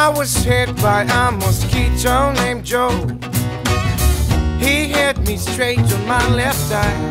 I was hit by a mosquito named Joe. He hit me straight on my left eye.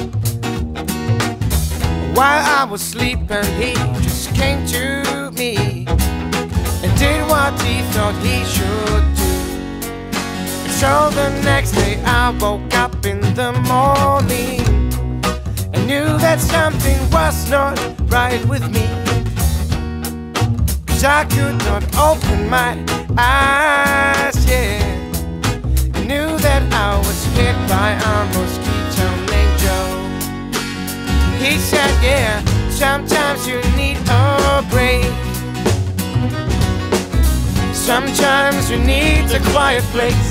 While I was sleeping, he just came to me and did what he thought he should do. And so the next day I woke up in the morning and knew that something was not right with me, 'cause I could not open my eyes, yeah. I knew that I was hit by a mosquito named Joe. He said, yeah, sometimes you need a break. Sometimes you need a quiet place.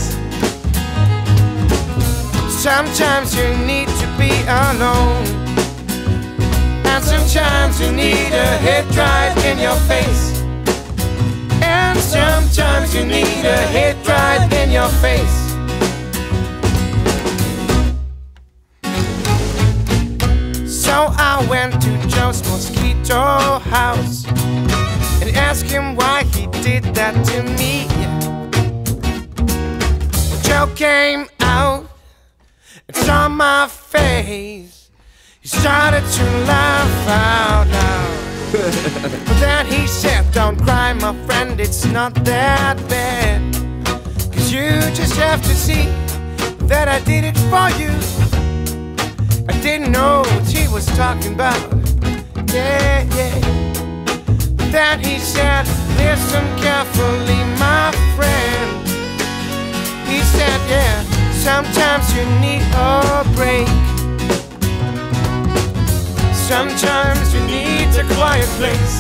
Sometimes you need to be alone. And sometimes you need a hit right in your face. And sometimes you need a hit right in your face. So I went to Joe's mosquito house and asked him why he did that to me. Joe came out and saw my face. He started to laugh out loud. But then he said, don't cry, my friend, it's not that bad. 'Cause you just have to see that I did it for you. I didn't know what he was talking about, yeah, yeah. But then he said, listen carefully, my friend. He said, yeah, sometimes you need a break. Sometimes you need a quiet place.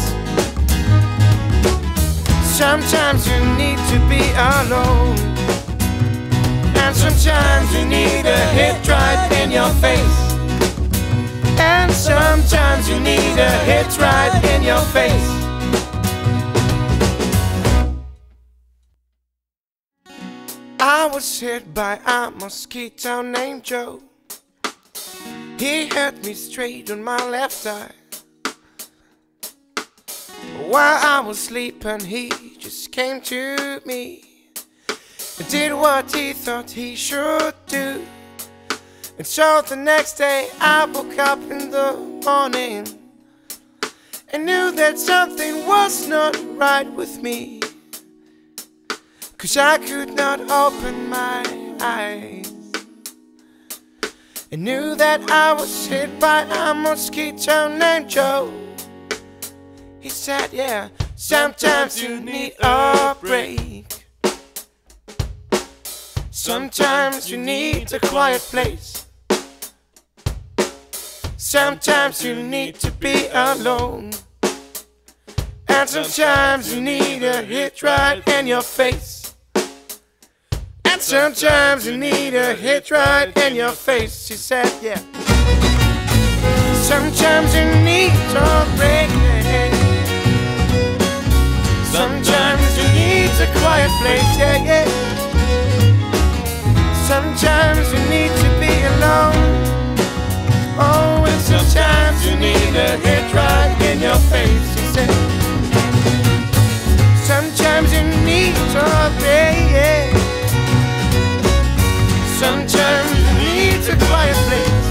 Sometimes you need to be alone. And sometimes you need a hit right in your face. And sometimes you need a hit right in your face. I was hit by a mosquito named Joe. He hit me straight on my left eye. While I was sleeping, he just came to me and did what he thought he should do. And so the next day I woke up in the morning and knew that something was not right with me, 'cause I could not open my eyes. I knew that I was hit by a mosquito named Joe. He said, yeah, sometimes you need a break. Sometimes you need a quiet place. Sometimes you need to be alone. And sometimes you need a hit right in your face. And sometimes you need a hit right in your face. She said, yeah. Sometimes you need a break. Sometimes you need a quiet place, yeah, yeah. Sometimes you need to be alone. Oh, and sometimes you need a hit right in your face, she said. Sometimes you need a break. Sometimes you need a quiet place.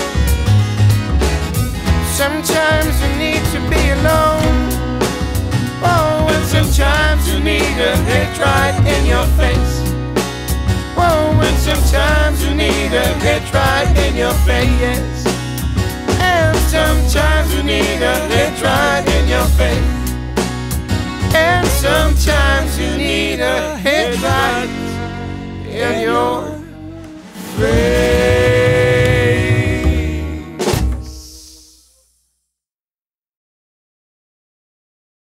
Sometimes you need to be alone. Oh, and sometimes you need a hit right in your face. Oh, and sometimes you need a hit right in your face. And sometimes you need a hit right in your face. And sometimes you need a hit right in your face.